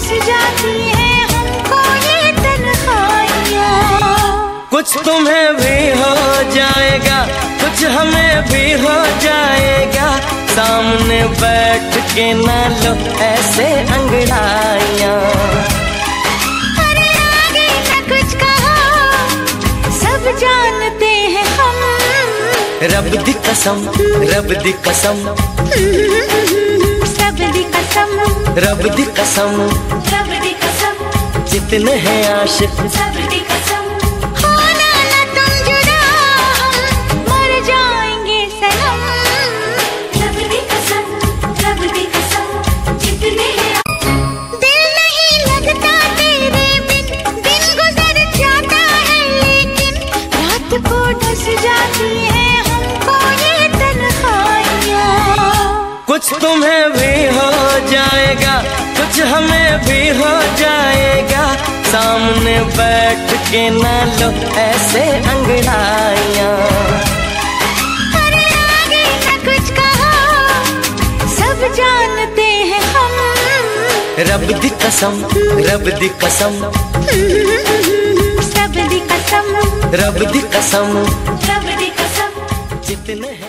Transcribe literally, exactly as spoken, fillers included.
डस जाती है हमको ये तन्हाइयाँ। कुछ तुम्हें भी हो जाएगा, कुछ हमें भी हो जाएगा, सामने बैठ के ना लो ऐसे अंगड़ाइयाँ। अरे आगे न कुछ कहो, सब जानते हैं हम। रब दी कसम, रब दी कसम, सब दी कसम, रब दी कसम, सब दी कसम, जितने हैं आशिक सब दी कसम। होना ना तुम जुदा, हम मर जाएंगे सनम। सब दी कसम, सब दी कसम, जितने हैं। दिल नहीं लगता तेरे बिन, दिन गुजर जाता है लेकिन रात को डस जाती है हमको ये तन्हाइयाँ। कुछ तुम्हें भी हो जाएगा, कुछ हमें भी हो जाएगा, सामने बैठ के ना लो ऐसे अंगड़ाइयाँ। अरे आगे न कुछ कहो, सब जानते हैं हम। रब दी कसम, रब दी कसम, सब दी कसम, रब दी कसम, सब दी कसम, जितने हैं